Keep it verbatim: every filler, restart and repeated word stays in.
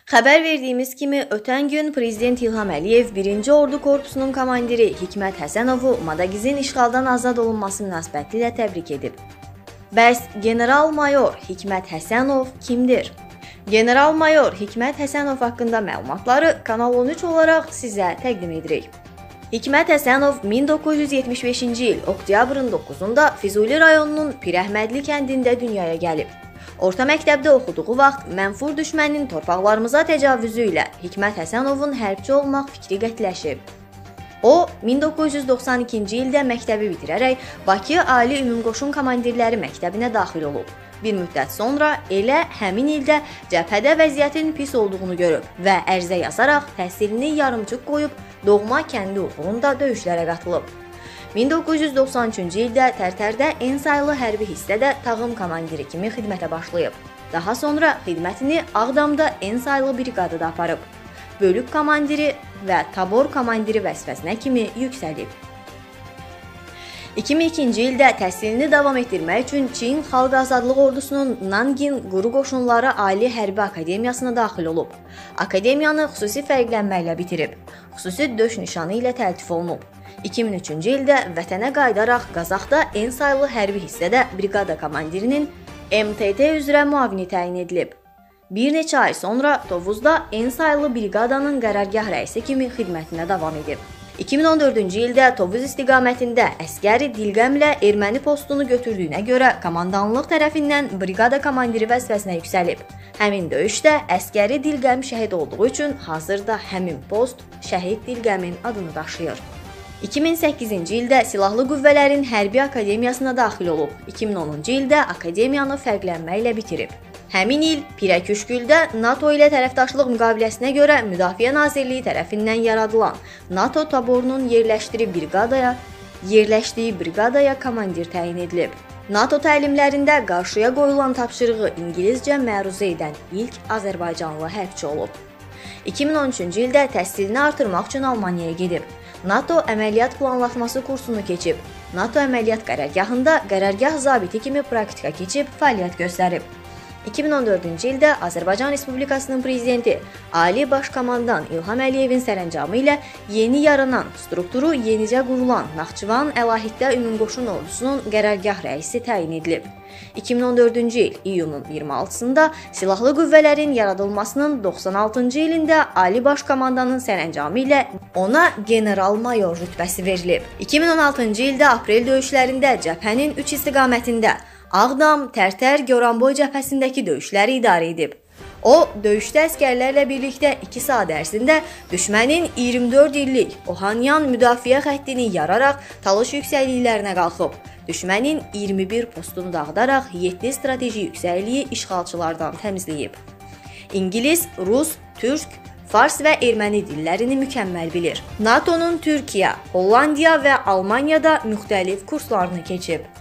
Xəbər verdiyimiz kimi, ötən gün Prezident İlham Əliyev birinci Ordu Korpusunun komandiri Hikmət Həsənovu Madagizin işğaldan azad olunması münasibətilə təbrik edib. Bəs General-Mayor Hikmət Həsənov kimdir? General-Mayor Hikmət Həsənov haqqında məlumatları Kanal on üç olaraq sizə təqdim edirik. Hikmət Həsənov min doqquz yüz yetmiş beşinci il oktyabrın doqquzunda Füzuli rayonunun Pirəhmədli kəndində dünyaya gəlib. Orta məktəbdə oxuduğu vaxt mənfur düşmənin torpaqlarımıza təcavüzü ilə Hikmət Həsənovun hərbçi olmaq fikri qətləşib. O, min doqquz yüz doxsan ikinci ildə məktəbi bitirərək Bakı Ali Ümumqoşun Komandirləri Məktəbinə daxil olub. Bir müddət sonra elə həmin ildə cəbhədə vəziyyətin pis olduğunu görüb və ərizə yazaraq təhsilini yarımçıq qoyub doğma kəndi uğrunda döyüşlərə qatılıb. min doqquz yüz doxsan üçüncü ildə Tərtərdə en saylı hərbi hissədə tağım komandiri kimi xidmətə başlayıb. Daha sonra xidmətini Ağdamda en saylı briqadada aparıb. Bölük komandiri və tabor komandiri vəzifəsinə kimi yüksəlib. iki min ikinci ildə təhsilini davam etdirmək üçün Çin Xalq Azadlıq Ordusunun Nangin Quru Qoşunları Ali Hərbi Akademiyasına daxil olub. Akademiyanı xüsusi fərqlənməklə bitirib. Xüsusi döş nişanı ilə təltif olunub. iki min üçüncü ildə vətənə qayıdaraq Qazaxda en saylı hərbi hissədə briqada komandirinin M T T üzrə müavini təyin edilib. Bir neçə ay sonra Tovuzda en saylı briqadanın qərargah rəisi kimi xidmətinə davam edib. iki min on dördüncü ildə Tovuz istiqamətində əskəri Dilqəmlə erməni postunu götürdüyünə görə komandanlıq tərəfindən briqada komandiri vəzifəsinə yüksəlib. Həmin döyüşdə əskəri Dilqəm şəhid olduğu üçün hazırda həmin post Şəhid Dilqəmin adını daşıyır. iki min səkkizinci ildə Silahlı Qüvvələrin Hərbi Akademiyasına daxil olub. iki min onuncu ildə akademiyanı fərqlənməklə bitirib. Həmin il Pirəküşgüldə NATO ilə tərəfdaşlıq müqaviləsinə görə Müdafiə Nazirliyi tərəfindən yaradılan NATO taborunun yerləşdiyi briqadaya, yerləşdiyi briqadaya komandir təyin edilib. NATO təlimlərində qarşıya qoyulan tapşırığı İngiliscə məruzə edən ilk Azərbaycanlı hərbçi olub. iki min on üçüncü ildə təhsilini artırmaq üçün Almaniyaya gedib. NATO əməliyyat planlaşması kursunu keçib. NATO əməliyyat qərargahında qərargah zabiti kimi praktika keçib fəaliyyət göstərib. iki min on dördüncü ildə Azərbaycan Respublikasının Prezidenti Ali Baş Komandan İlham Əliyevin sərəncamı ilə yeni yaranan, strukturu yenicə qurulan Naxçıvan Əlahiddə Ümumqoşun Ordusunun qərargah rəisi təyin edilib. iki min on dördüncü il iyunun iyirmi altısında Silahlı Qüvvələrin yaradılmasının doxsan altıncı ilində Ali Baş Komandanın sərəncamı ilə ona General-Mayor rütbəsi verilib. iki min on altıncı ildə aprel döyüşlərində cəbhənin üç istiqamətində Ağdam, Tərtər, Goranboy cəbhəsindəki döyüşləri idarə edib. O, döyüşdə əskərlərlə birlikdə iki saat ərzində düşmənin iyirmi dörd illik Ohanyan müdafiə xəttini yararaq Talış yüksəkliklərinə qalxıb. Düşmənin iyirmi bir postunu dağıdaraq yeddi strateji yüksəkliyi işğalçılardan təmizləyib. İngilis, Rus, Türk, Fars və erməni dillərini mükəmməl bilir. NATO'nun Türkiyə, Hollandiya və Almaniyada müxtəlif kurslarını keçib.